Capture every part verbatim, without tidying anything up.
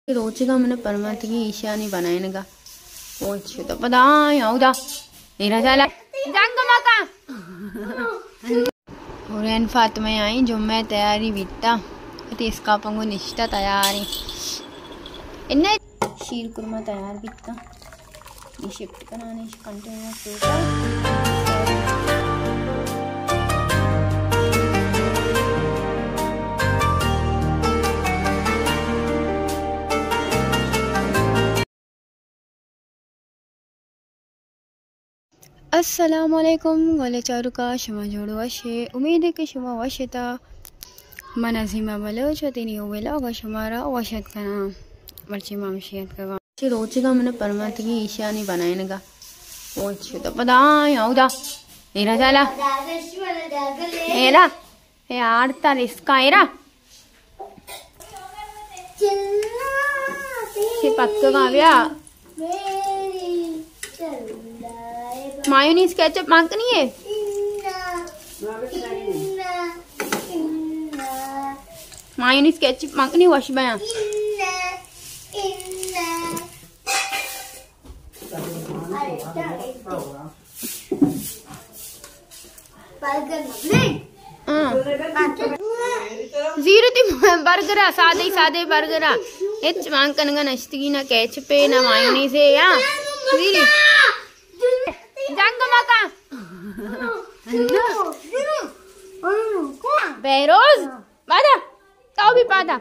రోజుగా మన పరమాత్మకి ఈశాని बनाएगा పోచ్చు తప్పదా అవుదా నిరాజాల జంగమక और फातिमा आई जो मैं तैयारी बीता इसका पंगो निष्ठा तैयारी इन्ने शीर कुरमा तैयार बीता ये शिफ्ट कराने कंटेनर अस्सलामुअलैकुम गोले चारुका शुमा जोड़ो वशे उम्मीद है कि शुमा वशता मन अजीमा बलोच तिनी ओवेला शुमारा वशत कना मर्ची मामशियत का రోజుగా మన పరమాత్మకి ఈశాని बनाएगा పోచ్చు తప్పదా అవుదా నిరాజాల ఏరా ఏ ఆడతా రిస్క్ ఏరా సి పక్కగా ఆవ్యా मायोनीज केचप मांगनी है मायोनीज केचप मांगनी वश बया जीरो ती बर्गर सादे सादे बर्गर एच मांगन नश्तगी ना केचप ना मायोनीज है या जीरी जंगमका बेरोज बादा तो भी पादा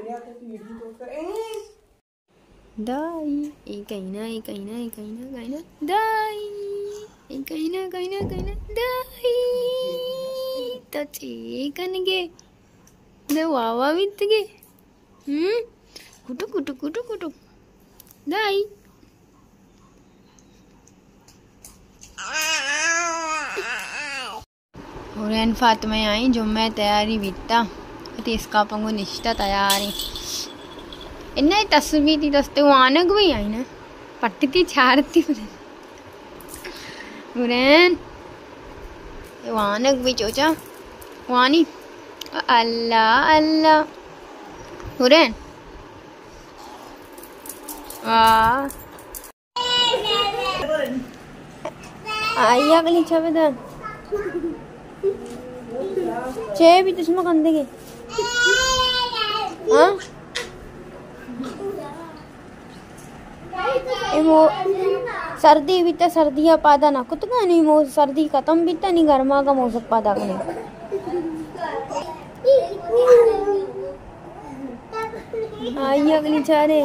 दाई ए कहिना ए कहिना ए कहिना कहिना दाई ए कहिना कहिना कहिना दाई तो चेकन गे दे वावा वित गे हम्म कुटु कुटु कुटु कुटु दाई और फातिमा आई जो मैं तैयारी बीता इसका पंगो निष्ठा तैयारी इन्ने तस्वीर थी दस्ते वानक भी आई ना पट्टी छाड़ती उरेन वानक भी चोचा वानी अल्लाह अल्लाह उरेन वाह आई अगली छबदा चे भी तुम कंदेगे हाँ मो सर्दी भी तो सर्दियाँ पादा ना कुछ का नहीं मो सर्दी खत्म भी तो नहीं गर्मा का मौसम पादा कने आई अगली चारे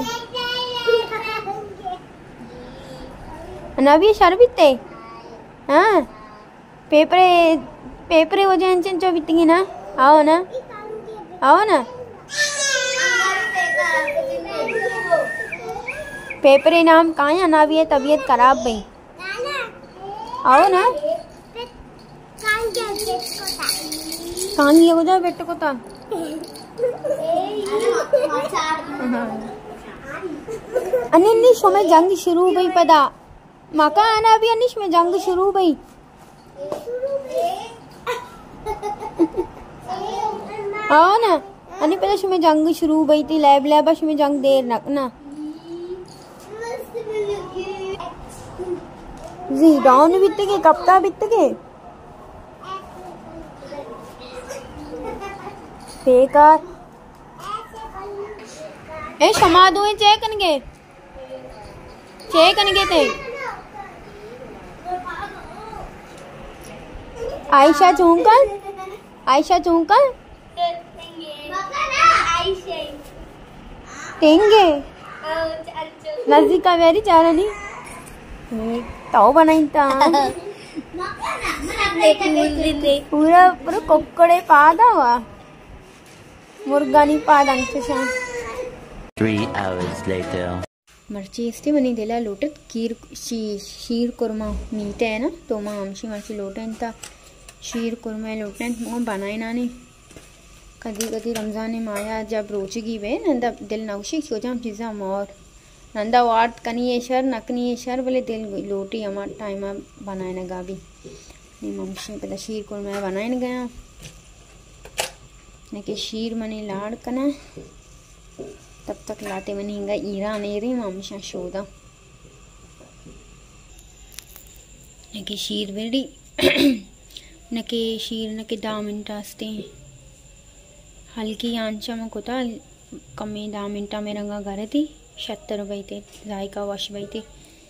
ना भी शरबत है हाँ पेपर पेपर हो जाए चंचो बीतेंगे ना आओ ना आओ ना पेपर नाम कहाँ ना भी है तबीयत खराब भाई आओ ना कान लिया हो जाए बेटे को था अनिश में जंग शुरू भाई पदा माका आना भी अनिश में जंग शुरू भाई हाँ ना अनि पता शुमे जंग शुरू भई थी लैब लैब शुमे जंग देर नक ना जी डाउन बीत के कप्ता बीत के बेकार ए क्षमा दुए चेक कनगे चेक कनगे थे आयशा चूंकल आयशा चूंकल टेंगे नजदीक का वेरी चारा नहीं तो बनाई था पूरा पूरा कोकड़े पादा हुआ मुर्गा नहीं पादा अंशा Three hours later. मर्ची इससे बनी दिला लोटत कीर शी शीर कुरमा मीठे है ना तो माँ आमशी मर्ची लोटन था शीर कुरमा लोटन मुँह बनाए ना नहीं कदी कदी रमज़ान माया जब रोचगी वे नंदा दिल नौशी सोचा हम चीज़ा मोर नंदा वाट कनी शर नकनी शर बोले दिल लोटी हमार टाइम बनाए ना गाबी नहीं मम्मी पता शीर कुरमा बनाए ना गया न के शीर मनी लाड़ कना तब तक लाते मनींगा ईरा नेरी मामशा शोदा नके शीर वेड़ी नके शीर नके दहा मिनट असते हल्की आंचा में कोता कमी दहा मिनटा में रंगा घरे थी शत्तर बैते जायका वश बैते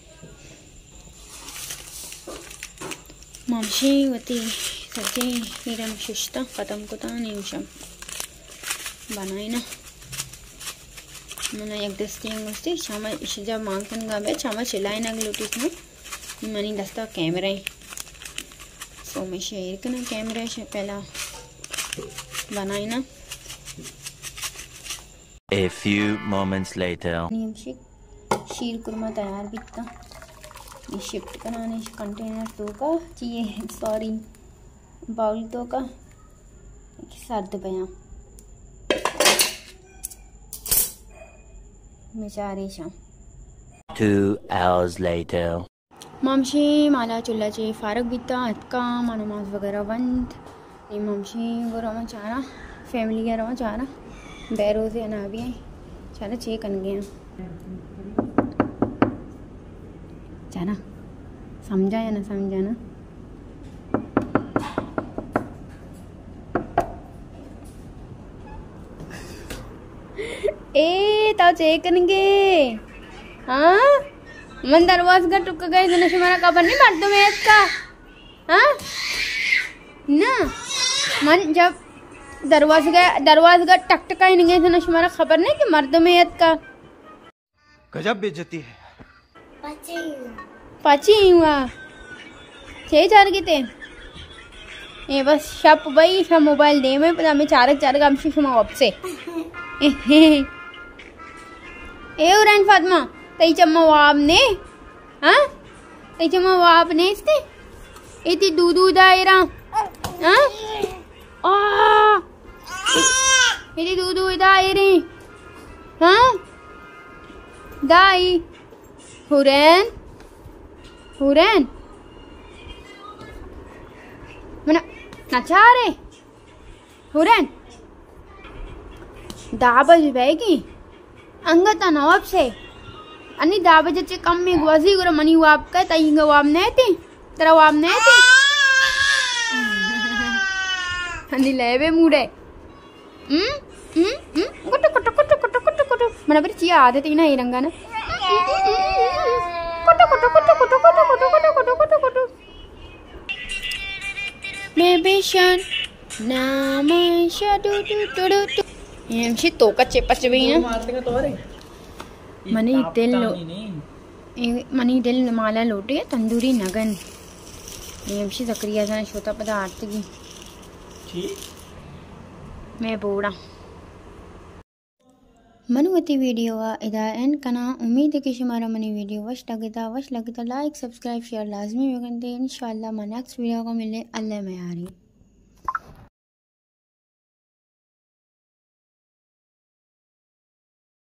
मामशी वती सज्जे हीरम शुष्टा खत्म कोता निमिषम बनाई ना मना एक दस्ती अंगुस्ती शामा इशजा मांगन गाबे शामा चिल्लाए ना ग्लूटीस में मनी दस्ता कैमरा सो मैं शेयर करना कैमरा से पहला बनाई ना A few moments later. नियमशी शीर कुरमा तैयार बिकता ये शिफ्ट कराने कंटेनर तो का चाहिए सॉरी बाउल तो का सर्द पया बेचारे शाम Two hours later. मामशी माला चुल्लाचे फारक बिता अतका नमाज वगैरह बंद ये मामशी गोरमा चारा फैमिली का रमा चारा बैरो से ना भी है चारा चेक कर गया चारा समझा या ना समझा ना ए ताऊ चेक करेंगे हाँ मन दरवाजा का टुक गए तो नशे मारा खबर नहीं मर्द में इसका हाँ ना मन जब दरवाजा का दरवाजा का टक टका ही नहीं गए तो नशे मारा खबर नहीं कि मर्द में इसका गजब बेइज्जती है पाची ही हुआ छह चार की थे ये बस शप भाई शप मोबाइल दे में पता मैं चार चार काम से शुमा ऑफ से ए उरान फातिमा तई चम्मा वाब ने हाँ तई चम्मा वाब ने इसते इतनी दूधू दायरा हाँ आ इतनी दूधू दायरे हाँ दाई हुरैन हुरैन मना नचा रे हुरैन दाबज बैगी अंगता नवाब से अन्नी दाबज कम में गुआजी गुरा मनी वाब का तई वाब नेती तेरा वाब नेती अन्नी लेवे मुड़े हम्म हम्म हम्म कुट कुट कुट कुट कुट कुट मना पर चिया आदत ही ना ये रंगा ना कुट कुट कुट कुट कुट कुट कुट कुट कुट कुट मैं बेशन नाम शादू टू टू टू ये मशी तो कच्चे पच भी ना मनी दिल लो मनी दिल माला लोटे तंदूरी नगन ये मशी जकरिया जान छोटा पदार्थ की मैं बोड़ा मनुवती वीडियो इदा एंड कना उम्मीद है कि हमारा मनी वीडियो वश लगता वश लगता लाइक सब्सक्राइब शेयर लाजमी करते इंशाल्लाह मैं नेक्स्ट वीडियो को मिले अल्लाह में आ रही